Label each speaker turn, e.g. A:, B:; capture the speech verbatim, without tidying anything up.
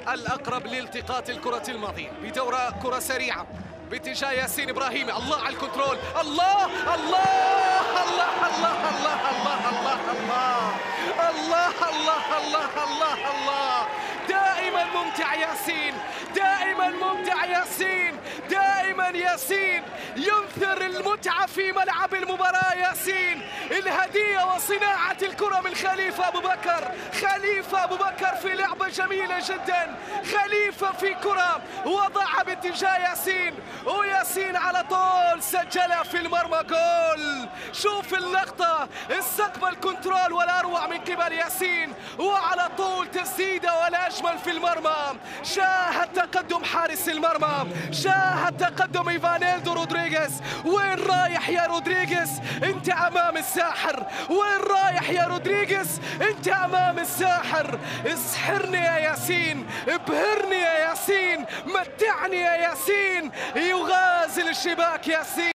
A: الأقرب لالتقاط الكرة الماضية بدورة كرة سريعة باتجاه ياسين إبراهيمي. الله على الكنترول، الله الله الله الله الله الله الله الله الله الله الله الله الله. دائما ممتع ياسين، دائما ممتع ياسين، دائما ياسين ينثر المتعة في ملعب المباراة. ياسين الهدية وصناعة الكرة من خليفة أبو بكر. خليفة أبو بكر في لعبة جميلة جدا. خليفة في كرة وضعها باتجاه ياسين، وياسين على طول سجلها في المرمى. جول. شوف اللقطة، استقبل كنترول ولا أروع من قبل ياسين، وعلى طول تسديدة ولا أجمل في المرمى. شاهد تقدم حارس المرمى، شاهد تقدم إيفانيلدو رودريغيز. وين رايح يا رودريغيز؟ أنت أمام الساحر. وين رايح يا رودريغيز؟ أنت أمام الساحر. اسحرني يا ياسين، ابهرني يا ياسين، متعني يا ياسين. يغازل الشباك ياسين.